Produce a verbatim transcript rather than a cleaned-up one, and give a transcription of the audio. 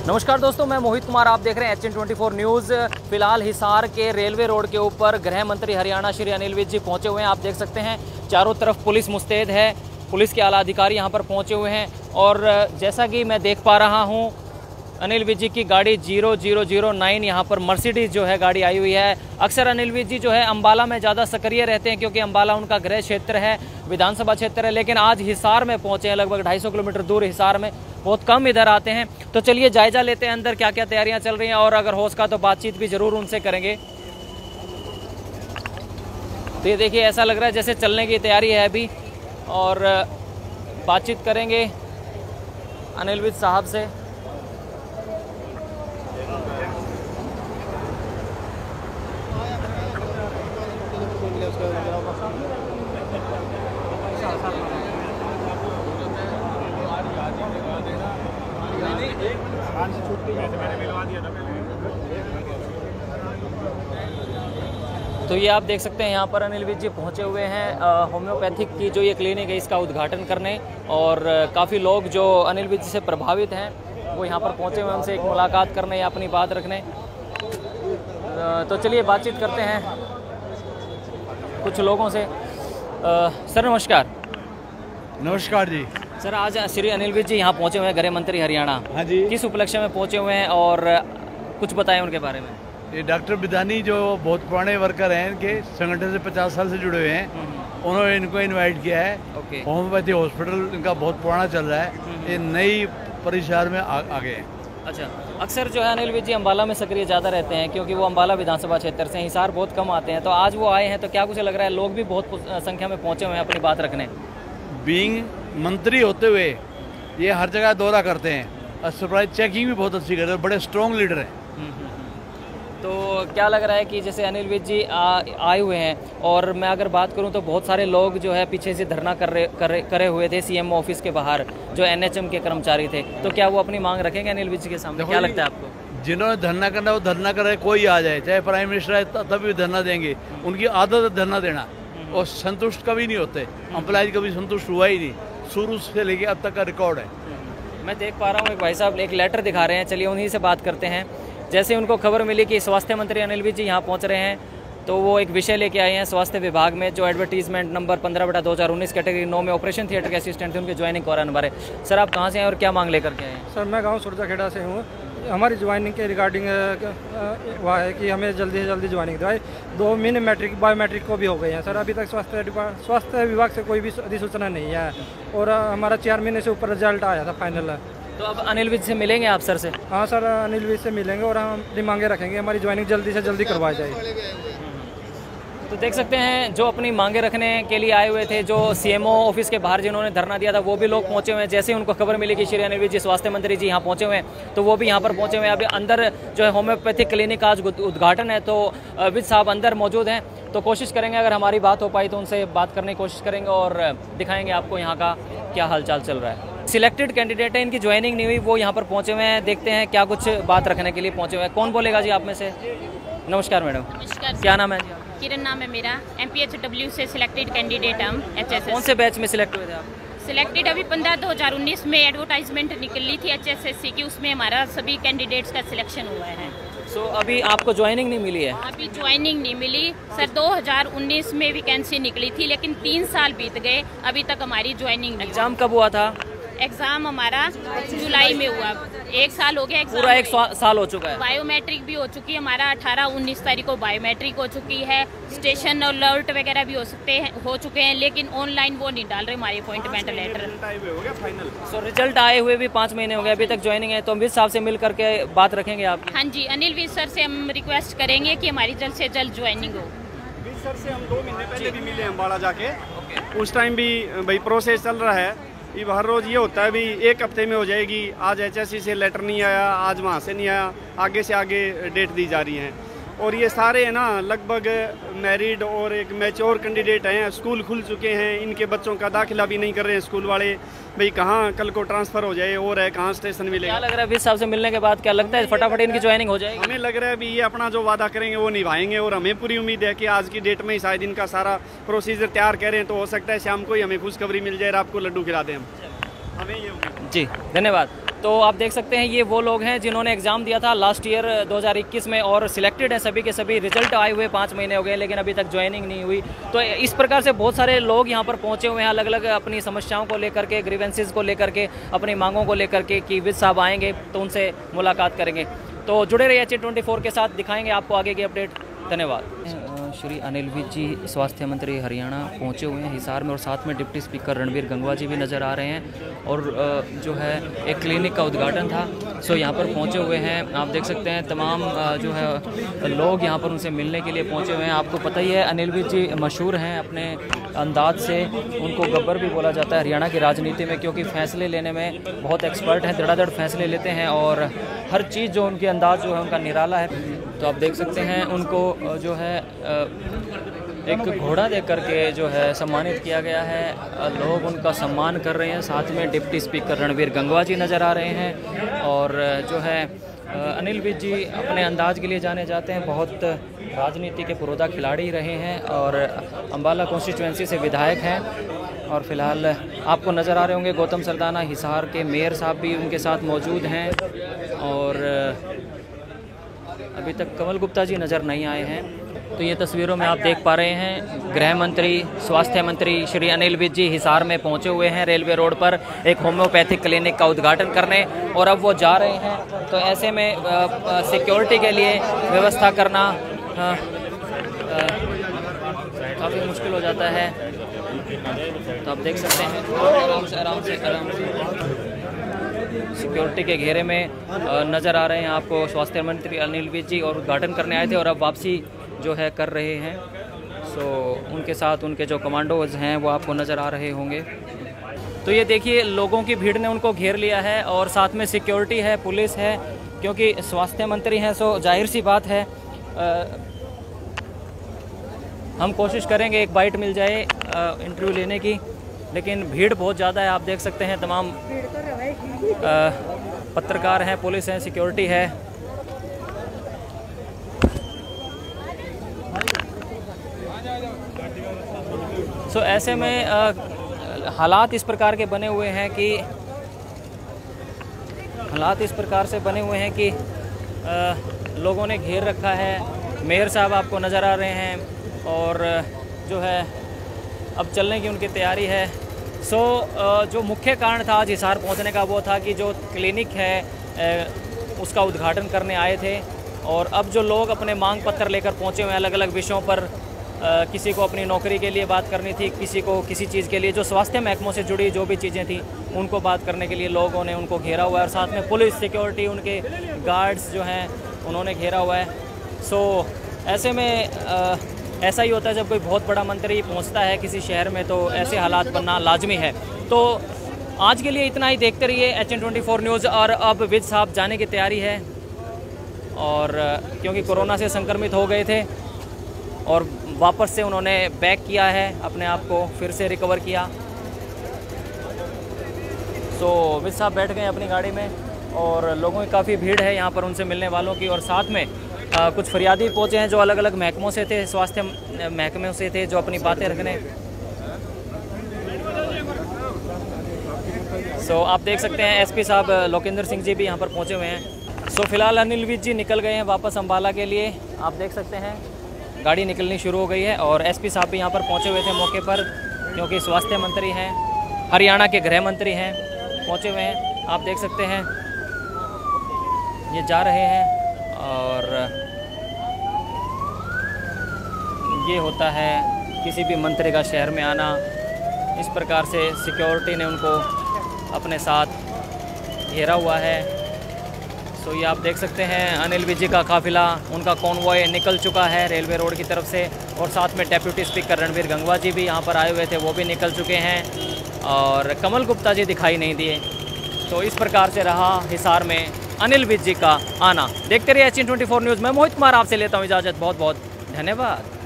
नमस्कार दोस्तों, मैं मोहित कुमार, आप देख रहे हैं H N twenty four news. फिलहाल हिसार के रेलवे रोड के ऊपर गृह मंत्री हरियाणा श्री अनिल विज जी पहुंचे हुए हैं। आप देख सकते हैं चारों तरफ पुलिस मुस्तैद है, पुलिस के आला अधिकारी यहां पर पहुंचे हुए हैं। और जैसा कि मैं देख पा रहा हूं, अनिल विज जी की गाड़ी जीरो जीरो जीरो नाइन यहाँ पर मर्सिडीज़ जो है गाड़ी आई हुई है। अक्सर अनिल विज जी जो है अम्बाला में ज़्यादा सक्रिय रहते हैं क्योंकि अम्बाला उनका गृह क्षेत्र है, विधानसभा क्षेत्र है, लेकिन आज हिसार में पहुंचे हैं, लगभग ढाई सौ किलोमीटर दूर हिसार में। बहुत कम इधर आते हैं। तो चलिए जायजा लेते हैं अंदर क्या क्या तैयारियां चल रही हैं, और अगर हो सका तो बातचीत भी ज़रूर उनसे करेंगे। तो ये देखिए, ऐसा लग रहा है जैसे चलने की तैयारी है अभी, और बातचीत करेंगे अनिल विज साहब से। तो ये आप देख सकते हैं यहाँ पर अनिल विज जी पहुँचे हुए हैं होम्योपैथिक की जो ये क्लिनिक है इसका उद्घाटन करने, और काफ़ी लोग जो अनिल विज जी से प्रभावित हैं वो यहाँ पर पहुँचे हुए हैं, उनसे एक मुलाकात करने या अपनी बात रखने। तो चलिए बातचीत करते हैं कुछ लोगों से। आ, सर नमस्कार। नमस्कार जी। सर, आज श्री अनिल विज जी यहाँ पहुँचे हुए हैं, गृह मंत्री हरियाणा। हाँ जी। किस उपलक्ष्य में पहुँचे हुए हैं और कुछ बताएं उनके बारे में। ये डॉक्टर बिदानी जो बहुत पुराने वर्कर हैं, इनके संगठन से पचास साल से जुड़े हुए हैं, उन्होंने इनको इनवाइट किया है। ओके। होम्योपैथी हॉस्पिटल इनका बहुत पुराना चल रहा है, ये नई परिसर में आ, आ गए हैं। अच्छा, अक्सर जो है अनिल विज जी अम्बाला में सक्रिय ज़्यादा रहते हैं क्योंकि वो अम्बाला विधानसभा क्षेत्र से, हिसार बहुत कम आते हैं। तो आज वो आए हैं, तो क्या कुछ लग रहा है, लोग भी बहुत संख्या में पहुँचे हुए हैं अपनी बात रखने। बीइंग मंत्री होते हुए ये हर जगह दौरा करते हैं और सरप्राइज चेकिंग भी बहुत अच्छी करते हैं, बड़े स्ट्रॉन्ग लीडर हैं। तो क्या लग रहा है कि जैसे अनिल विज जी आए हुए हैं, और मैं अगर बात करूं तो बहुत सारे लोग जो है पीछे से धरना कर रहे करे, करे हुए थे सीएमओ ऑफिस के बाहर, जो एनएचएम के कर्मचारी थे। तो क्या वो अपनी मांग रखेंगे अनिल विज जी के सामने, क्या लगता है आपको? जिन्होंने धरना करना वो धरना करे, कोई आ जाए, चाहे प्राइम मिनिस्टर आए तब भी धरना देंगे। उनकी आदत है धरना देना, और संतुष्ट कभी नहीं होते। एम्प्लॉयज कभी संतुष्ट हुआ ही नहीं, शुरू से लेके अब तक का रिकॉर्ड है। मैं देख पा रहा हूँ एक भाई साहब एक लेटर दिखा रहे हैं, चलिए उन्हीं से बात करते हैं। जैसे उनको खबर मिली कि स्वास्थ्य मंत्री अनिल विज जी यहाँ पहुँच रहे हैं, तो वो एक विषय लेके आए हैं स्वास्थ्य विभाग में, जो एडवर्टीजमेंट नंबर पंद्रह बटा दो हज़ार उन्नीस कैटेगरी नौ में ऑपरेशन थिएटर के असिस्टेंट थे, उनके ज्वाइनिंग कराने बारे। सर आप कहाँ से हैं और क्या मांग लेकर के आए हैं? सर मैं गांव सुरजाखेड़ा से हूँ। हमारी ज्वाइनिंग के रिगार्डिंग वह है कि हमें जल्दी से जल्दी ज्वाइनिंग दिवाए। दो महीने मैट्रिक बायोमेट्रिक को भी हो गए हैं सर, अभी तक स्वास्थ्य स्वास्थ्य विभाग से कोई भी अधिसूचना नहीं है, और हमारा चार महीने से ऊपर रिजल्ट आया था फाइनल। तो अब अनिल विज से मिलेंगे आप सर से? हाँ सर, अनिल विज से मिलेंगे और हम अपनी मांगे रखेंगे, हमारी ज्वाइनिंग जल्दी से जल्दी करवाई जाए। तो देख सकते हैं जो अपनी मांगे रखने के लिए आए हुए थे, जो सीएमओ ऑफिस के बाहर जिन्होंने धरना दिया था, वो भी लोग पहुंचे हुए हैं। जैसे उनको खबर मिली कि श्री अनिल विज जी स्वास्थ्य मंत्री जी यहाँ पहुंचे हुए हैं, तो वो भी यहाँ पर पहुंचे हुए हैं। अभी अंदर जो है होम्योपैथिक क्लिनिक का आज उद्घाटन है, तो विज साहब अंदर मौजूद हैं। तो कोशिश करेंगे, अगर हमारी बात हो पाई तो उनसे बात करने की कोशिश करेंगे और दिखाएंगे आपको यहाँ का क्या हालचाल चल रहा है। सिलेक्टेड कैंडिडेट है, इनकी ज्वाइनिंग नहीं हुई, वो यहाँ पर पहुँचे हुए हैं। देखते हैं क्या कुछ बात रखने के लिए पहुँचे हुए हैं। कौन बोलेगा जी आप में से? नमस्कार मैडम। नमस्कार। क्या नाम है जी? किरण नाम है मेरा। एमपीएचडब्ल्यू से सिलेक्टेड कैंडिडेट हम एचएसएस। कौन से बैच में सिलेक्ट हुए थे आप? सिलेक्टेड अभी पंद्रह दो हज़ार उन्नीस में एडवर्टाइजमेंट निकली थी एचएसएससी की, उसमें हमारा सभी कैंडिडेट्स का सिलेक्शन हुआ है। सो so, अभी आपको ज्वाइनिंग नहीं मिली है? अभी ज्वाइनिंग नहीं मिली सर। दो हज़ार उन्नीस में वैकेंसी निकली थी, लेकिन तीन साल बीत गए, अभी तक हमारी ज्वाइनिंग नहीं। एग्जाम कब हुआ था? एग्जाम हमारा जुलाई में हुआ, एक साल हो गया एग्जाम, पूरा एक साल हो चुका है। बायोमेट्रिक भी हो चुकी है हमारा, अठारह उन्नीस तारीख को बायोमेट्रिक हो चुकी है। स्टेशन अलर्ट वगैरह भी हो सकते हैं हो चुके हैं, लेकिन ऑनलाइन वो नहीं डाल रहे हमारी अपॉइंटमेंट लेटर। सो रिजल्ट आए हुए भी पाँच महीने हो गए, अभी तक ज्वाइनिंग है। तो विज साहब से मिल करके बात रखेंगे आप? हाँ जी, अनिल विज सर से हम रिक्वेस्ट करेंगे कि हमारी जल्द से जल्द ज्वाइनिंग हो। विज सर से हम दो महीने पहले भी मिले अम्बाला जाके, उस टाइम भी भाई प्रोसेस चल रहा है। ये हर रोज़ ये होता है भी एक हफ्ते में हो जाएगी, आज एचएससी से लेटर नहीं आया, आज वहाँ से नहीं आया, आगे से आगे डेट दी जा रही है। और ये सारे है ना लगभग मैरिड और एक मैच्योर कैंडिडेट हैं, स्कूल खुल चुके हैं, इनके बच्चों का दाखिला भी नहीं कर रहे हैं स्कूल वाले। भाई कहाँ कल को ट्रांसफ़र हो जाए और है कहाँ स्टेशन मिलेगा। क्या लग रहा है विज साहब से मिलने के बाद, क्या लगता है फटाफट इनकी ज्वाइनिंग हो जाएगी? हमें लग रहा है भी ये अपना जो वादा करेंगे वो निभाएंगे, और हमें पूरी उम्मीद है कि आज की डेट में ही शायद इनका सारा प्रोसीजर तैयार करें, तो हो सकता है शाम को ही हमें खुशखबरी मिल जाए और आपको लड्डू खिला दें हम। हमें ये जी धन्यवाद। तो आप देख सकते हैं ये वो लोग हैं जिन्होंने एग्ज़ाम दिया था लास्ट ईयर दो हज़ार इक्कीस में और सिलेक्टेड है सभी के सभी। रिजल्ट आए हुए पाँच महीने हो गए लेकिन अभी तक ज्वाइनिंग नहीं हुई। तो इस प्रकार से बहुत सारे लोग यहाँ पर पहुँचे हुए हैं, अलग अलग अपनी समस्याओं को लेकर के, ग्रीवेंसेस को लेकर के, अपनी मांगों को लेकर के कि विज साहब आएंगे तो उनसे मुलाकात करेंगे। तो जुड़े रहिए एच एन ट्वेंटी फोर के साथ, दिखाएंगे आपको आगे की अपडेट। धन्यवाद। श्री अनिल विज जी स्वास्थ्य मंत्री हरियाणा पहुंचे हुए हैं हिसार में और साथ में डिप्टी स्पीकर रणबीर गंगवा जी भी नज़र आ रहे हैं और जो है एक क्लिनिक का उद्घाटन था सो यहाँ पर पहुंचे हुए हैं। आप देख सकते हैं तमाम जो है लोग यहाँ पर उनसे मिलने के लिए पहुंचे हुए हैं। आपको पता ही है अनिल विज जी मशहूर हैं अपने अंदाज से, उनको गब्बर भी बोला जाता है हरियाणा की राजनीति में क्योंकि फ़ैसले लेने में बहुत एक्सपर्ट हैं, धड़ाधड़ फैसले लेते हैं और हर चीज़ जो उनके अंदाज जो है उनका निराला है। तो आप देख सकते हैं उनको जो है एक घोड़ा दे करके जो है सम्मानित किया गया है, लोग उनका सम्मान कर रहे हैं। साथ में डिप्टी स्पीकर रणबीर गंगवा जी नज़र आ रहे हैं और जो है अनिल विज जी अपने अंदाज के लिए जाने जाते हैं, बहुत राजनीति के पुरोधा खिलाड़ी रहे हैं और अम्बाला कॉन्स्टिट्यूंसी से विधायक हैं। और फिलहाल आपको नज़र आ रहे होंगे गौतम सरदाना हिसार के मेयर साहब भी उनके साथ मौजूद हैं और अभी तक कमल गुप्ता जी नज़र नहीं आए हैं। तो ये तस्वीरों में आप देख पा रहे हैं गृह मंत्री, स्वास्थ्य मंत्री श्री अनिल विज जी हिसार में पहुंचे हुए हैं रेलवे रोड पर एक होम्योपैथिक क्लिनिक का उद्घाटन करने और अब वो जा रहे हैं। तो ऐसे में सिक्योरिटी के लिए व्यवस्था करना काफ़ी मुश्किल हो जाता है। तो आप देख सकते हैं आराम से आराम से आराम से सिक्योरिटी के घेरे में नज़र आ रहे हैं आपको स्वास्थ्य मंत्री अनिल विज जी और उद्घाटन करने आए थे और अब वापसी जो है कर रहे हैं। सो उनके साथ उनके जो कमांडोज हैं वो आपको नज़र आ रहे होंगे। तो ये देखिए लोगों की भीड़ ने उनको घेर लिया है और साथ में सिक्योरिटी है, पुलिस है, क्योंकि स्वास्थ्य मंत्री हैं सो जाहिर सी बात है आ, हम कोशिश करेंगे एक बाइट मिल जाए इंटरव्यू लेने की, लेकिन भीड़ बहुत ज़्यादा है। आप देख सकते हैं तमाम आ, पत्रकार हैं, पुलिस है, सिक्योरिटी है। सो ऐसे में आ, हालात इस प्रकार के बने हुए हैं कि हालात इस प्रकार से बने हुए हैं कि आ, लोगों ने घेर रखा है। मेयर साहब आपको नज़र आ रहे हैं और जो है अब चलने की उनकी तैयारी है। सो जो मुख्य कारण था आज हिसार पहुंचने का वो था कि जो क्लिनिक है उसका उद्घाटन करने आए थे और अब जो लोग अपने मांग पत्र लेकर पहुंचे हुए हैं अलग अलग विषयों पर, किसी को अपनी नौकरी के लिए बात करनी थी, किसी को किसी चीज़ के लिए, जो स्वास्थ्य महकमों से जुड़ी जो भी चीज़ें थी उनको बात करने के लिए लोगों ने उनको घेरा हुआ है और साथ में पुलिस सिक्योरिटी उनके गार्ड्स जो हैं उन्होंने घेरा हुआ है। सो ऐसे में आ, ऐसा ही होता है जब कोई बहुत बड़ा मंत्री पहुंचता है किसी शहर में तो ऐसे हालात बनना लाजमी है। तो आज के लिए इतना ही, देखते रहिए H N twenty four news. और अब विज साहब जाने की तैयारी है और क्योंकि कोरोना से संक्रमित हो गए थे और वापस से उन्होंने बैक किया है अपने आप को, फिर से रिकवर किया। सो विज साहब बैठ गए अपनी गाड़ी में और लोगों की काफ़ी भीड़ है यहाँ पर उनसे मिलने वालों की और साथ में आ, कुछ फरियादी पहुँचे हैं जो अलग अलग महकमों से थे, स्वास्थ्य महकमों से थे, जो अपनी बातें रखने। सो आप देख सकते हैं एसपी साहब लोकेंद्र सिंह जी भी यहाँ पर पहुँचे हुए हैं। सो फिलहाल अनिल विज जी निकल गए हैं वापस अम्बाला के लिए। आप देख सकते हैं गाड़ी निकलनी शुरू हो गई है और एसपी साहब भी यहाँ पर पहुँचे हुए थे मौके पर, क्योंकि स्वास्थ्य मंत्री हैं, हरियाणा के गृह मंत्री हैं, पहुँचे हुए हैं। आप देख सकते हैं ये जा रहे हैं और ये होता है किसी भी मंत्री का शहर में आना। इस प्रकार से सिक्योरिटी ने उनको अपने साथ घेरा हुआ है। सो ये आप देख सकते हैं अनिल विज जी का काफिला, उनका कॉन्वॉय निकल चुका है रेलवे रोड की तरफ से और साथ में डेप्यूटी स्पीकर रणबीर गंगवा जी भी यहाँ पर आए हुए थे, वो भी निकल चुके हैं और कमल गुप्ता जी दिखाई नहीं दिए। तो इस प्रकार से रहा हिसार में अनिल विज जी का आना। देखते रहिए H N twenty four news में। मोहित कुमार आपसे लेता हूँ इजाज़त। बहुत बहुत धन्यवाद।